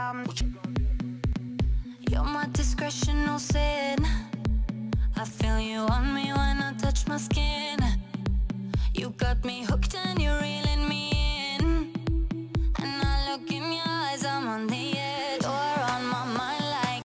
You're my discretion, no sin. I feel you on me when I touch my skin.